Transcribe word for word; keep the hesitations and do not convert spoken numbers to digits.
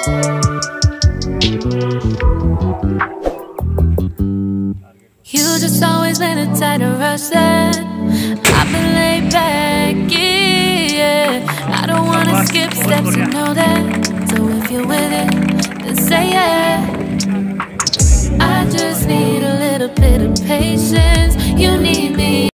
You just always been a tighter rush that I've been laid back, yeah. I don't wanna skip steps, you know that. So if you're with it, then say yeah.